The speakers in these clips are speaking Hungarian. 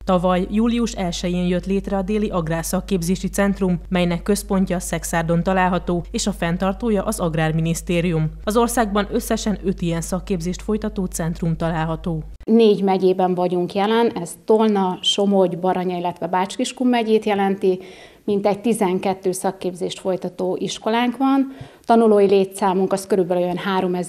Tavaly július 1-én jött létre a Déli Agrárszakképzési Centrum, melynek központja Szexárdon található, és a fenntartója az Agrárminisztérium. Az országban összesen 5 ilyen szakképzést folytató centrum található. 4 megyében vagyunk jelen, ez Tolna, Somogy, Baranya, illetve Bács-Kiskun megyét jelenti, mintegy 12 szakképzést folytató iskolánk van. Tanulói létszámunk az körülbelül olyan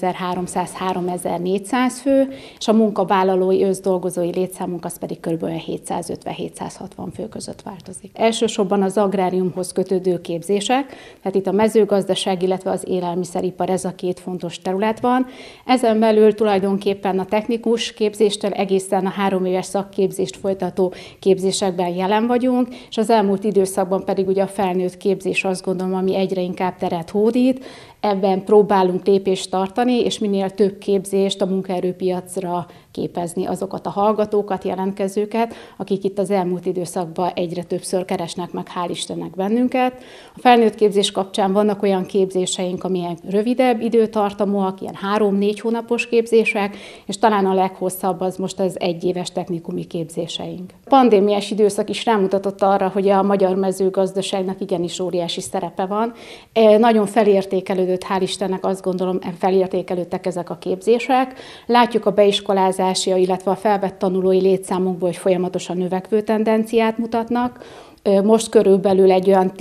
3300-3400 fő, és a munkavállalói összdolgozói létszámunk az pedig körülbelül 750-760 fő között változik. Elsősorban az agráriumhoz kötődő képzések, tehát itt a mezőgazdaság, illetve az élelmiszeripar, ez a 2 fontos terület van. Ezen belül tulajdonképpen a technikus képzéstől egészen a 3 éves szakképzést folytató képzésekben jelen vagyunk, és az elmúlt időszakban pedig ugye a felnőtt képzés, azt gondolom, ami egyre inkább teret hódít. Ebben próbálunk lépést tartani, és minél több képzést a munkaerőpiacra képezni azokat a hallgatókat, jelentkezőket, akik itt az elmúlt időszakban egyre többször keresnek meg, hál' Istennek bennünket. A felnőtt képzés kapcsán vannak olyan képzéseink, amilyen rövidebb időtartamúak, ilyen 3-4 hónapos képzések, és talán a leghosszabb az most az 1 éves technikumi képzéseink. A pandémiás időszak is rámutatott arra, hogy a magyar mezőgazdaságnak igenis óriási szerepe van. Nagyon felértékelődött, hál' Istennek, azt gondolom, felértékelődtek ezek a képzések. Látjuk a beiskolázási, illetve a felvett tanulói létszámunkból, hogy folyamatosan növekvő tendenciát mutatnak. Most körülbelül egy olyan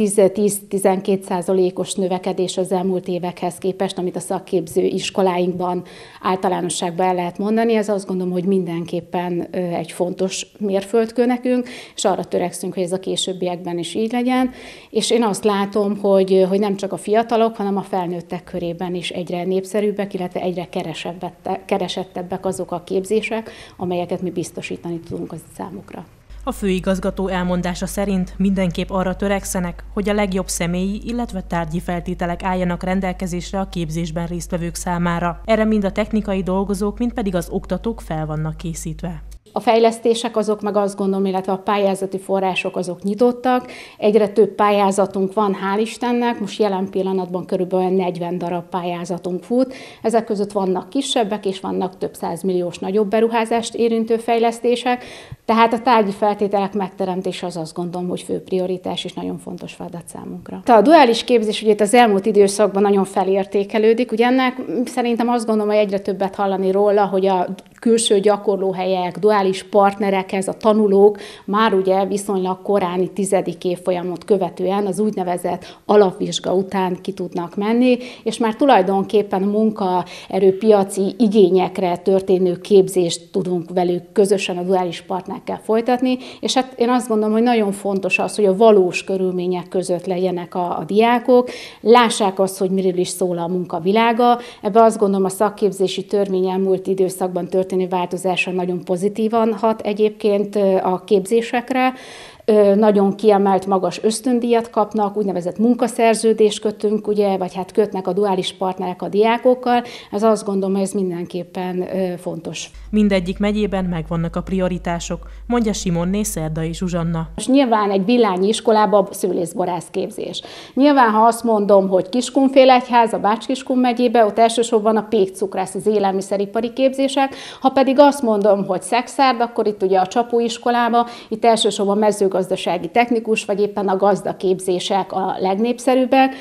10-12%-os növekedés az elmúlt évekhez képest, amit a szakképző iskoláinkban általánosságban el lehet mondani. Ez azt gondolom, hogy mindenképpen egy fontos mérföldkő nekünk, és arra törekszünk, hogy ez a későbbiekben is így legyen. És én azt látom, hogy nem csak a fiatalok, hanem a felnőttek körében is egyre népszerűbbek, illetve egyre keresettebbek azok a képzések, amelyeket mi biztosítani tudunk az számukra. A főigazgató elmondása szerint mindenképp arra törekszenek, hogy a legjobb személyi, illetve tárgyi feltételek álljanak rendelkezésre a képzésben résztvevők számára. Erre mind a technikai dolgozók, mind pedig az oktatók fel vannak készítve. A fejlesztések azok meg azt gondolom, illetve a pályázati források azok nyitottak. Egyre több pályázatunk van, hál' Istennek, most jelen pillanatban körülbelül 40 darab pályázatunk fut. Ezek között vannak kisebbek, és vannak több 100 milliós nagyobb beruházást érintő fejlesztések. Tehát a tárgyi feltételek megteremtése az, azt gondolom, hogy fő prioritás és nagyon fontos feladat számunkra. A duális képzés ugye itt az elmúlt időszakban nagyon felértékelődik. Ugye ennek szerintem azt gondolom, hogy egyre többet hallani róla, hogy a külső gyakorlóhelyek, duális partnerekhez a tanulók már ugye viszonylag koráni 10. évfolyamot követően az úgynevezett alapvizsga után ki tudnak menni, és már tulajdonképpen munkaerőpiaci igényekre történő képzést tudunk velük közösen a duális partnerekkel folytatni, és hát én azt gondolom, hogy nagyon fontos az, hogy a valós körülmények között legyenek a diákok, lássák azt, hogy miről is szól a munkavilága. Ebben azt gondolom, a szakképzési törvény elmúlt időszakban történő változása nagyon pozitívan hat egyébként a képzésekre. Nagyon kiemelt magas ösztöndíjat kapnak, úgynevezett munkaszerződést kötünk, ugye, vagy hát kötnek a duális partnerek a diákokkal. Ez azt gondolom, hogy ez mindenképpen fontos. Mindegyik megyében megvannak a prioritások, mondja Simonné Szerdai Zsuzsanna. Most nyilván egy villányi iskolában szőlészborász képzés. Nyilván, ha azt mondom, hogy Kiskunfélegyház, a Bács-Kiskun megyébe, ott elsősorban a pékcukrász, az élelmiszeripari képzések. Ha pedig azt mondom, hogy Szexárd, akkor itt ugye a Csapó iskolába, itt elsősorban mezőgazdasági technikus, vagy éppen a gazdaképzések a legnépszerűbbek.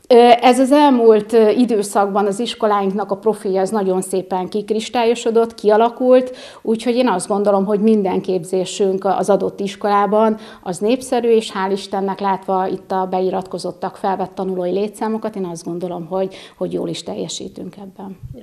Ez az elmúlt időszakban az iskoláinknak a profilja az nagyon szépen kikristályosodott, kialakult, úgyhogy én azt gondolom, hogy minden képzésünk az adott iskolában az népszerű, és hál' Istennek látva itt a beiratkozottak, felvett tanulói létszámokat, én azt gondolom, hogy jól is teljesítünk ebben.